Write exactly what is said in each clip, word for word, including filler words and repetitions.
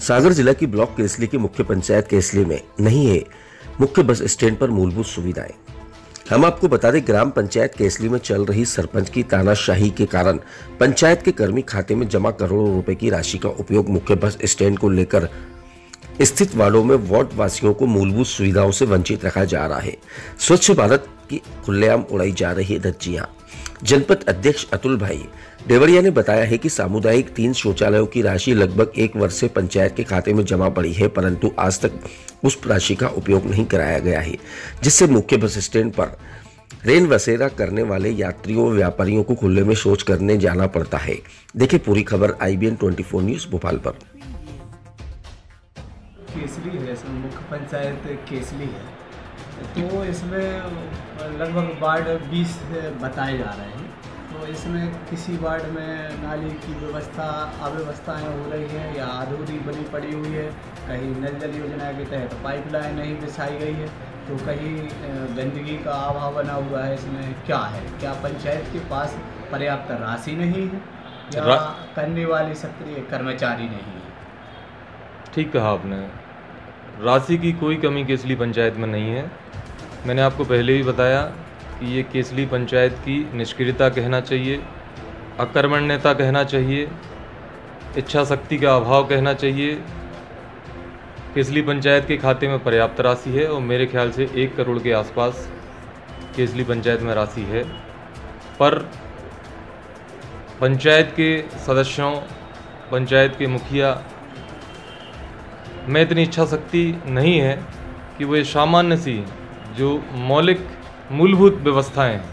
सागर जिला की ब्लॉक केसली की मुख्य पंचायत केसली में नहीं है मुख्य बस स्टैंड पर मूलभूत सुविधाएं। हम आपको बता दें, ग्राम पंचायत केसली में चल रही सरपंच की तानाशाही के कारण पंचायत के कर्मी खाते में जमा करोड़ों रुपए की राशि का उपयोग मुख्य बस स्टैंड को लेकर स्थित वार्डों में वार्ड वासियों को मूलभूत सुविधाओं से वंचित रखा जा रहा है। स्वच्छ भारत की खुलेआम उड़ाई जा रही है धज्जियां। जनपद अध्यक्ष अतुल भाई देवरिया ने बताया है कि सामुदायिक तीन शौचालयों की राशि लगभग एक वर्ष से पंचायत के खाते में जमा पड़ी है, परंतु आज तक उस राशि का उपयोग नहीं कराया गया है, जिससे मुख्य बस स्टैंड पर रेन बसेरा करने वाले यात्रियों व व्यापारियों को खुले में शौच करने जाना पड़ता है। देखिए पूरी खबर आई बी एन चौबीस न्यूज भोपाल पर। केसली है, इसमें मुख्य पंचायत केसली है, तो इसमें लगभग वार्ड बीस बताए जा रहे हैं। तो इसमें किसी वार्ड में नाली की व्यवस्था अव्यवस्थाएँ हो रही हैं या अधूरी बनी पड़ी हुई है, कहीं नल जल योजना के तहत पाइपलाइन नहीं बिछाई गई है, तो कहीं गंदगी का अभाव बना हुआ है। इसमें क्या है, क्या पंचायत के पास पर्याप्त राशि नहीं है या करने वाले सक्रिय कर्मचारी नहीं है? ठीक कहा आपने, राशि की कोई कमी केसली पंचायत में नहीं है। मैंने आपको पहले ही बताया कि ये केसली पंचायत की निष्क्रियता कहना चाहिए, अकर्मण्यता कहना चाहिए, इच्छा शक्ति का अभाव कहना चाहिए। केसली पंचायत के खाते में पर्याप्त राशि है और मेरे ख्याल से एक करोड़ के आसपास केसली पंचायत में राशि है, पर पंचायत के सदस्यों, पंचायत के मुखिया में इतनी इच्छा शक्ति नहीं है कि वो सामान्य सी जो मौलिक मूलभूत व्यवस्थाएं हैं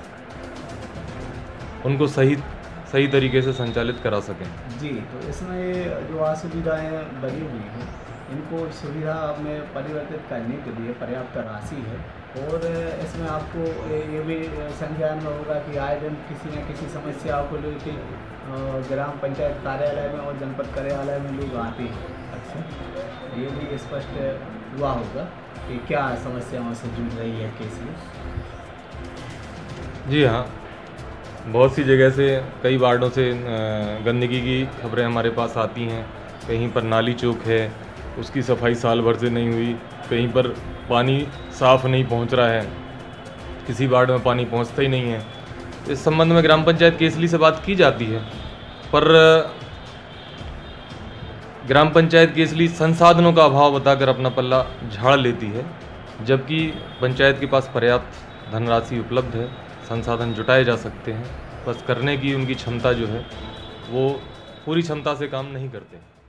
उनको सही सही तरीके से संचालित करा सकें। जी, तो इसमें जो असुविधाएँ बनी हुई हैं, इनको सुविधा में परिवर्तित करने के लिए पर्याप्त राशि है। और इसमें आपको ये भी संज्ञान में होगा कि आए दिन किसी न किसी समस्या को लेकर ग्राम पंचायत कार्यालय में और जनपद कार्यालय में लोग आते हैं अक्सर। ये भी स्पष्ट हुआ होगा कि क्या समस्याओं से जूझ रही है केसली। जी हाँ, बहुत सी जगह से, कई वार्डों से गंदगी की खबरें हमारे पास आती हैं। कहीं पर नाली चौक है, उसकी सफाई साल भर से नहीं हुई, कहीं पर पानी साफ़ नहीं पहुंच रहा है, किसी वार्ड में पानी पहुंचता ही नहीं है। इस संबंध में ग्राम पंचायत केसली से बात की जाती है, पर ग्राम पंचायत केसली संसाधनों का अभाव बताकर अपना पल्ला झाड़ लेती है, जबकि पंचायत के पास पर्याप्त धनराशि उपलब्ध है, संसाधन जुटाए जा सकते हैं। बस करने की उनकी क्षमता जो है वो पूरी क्षमता से काम नहीं करते।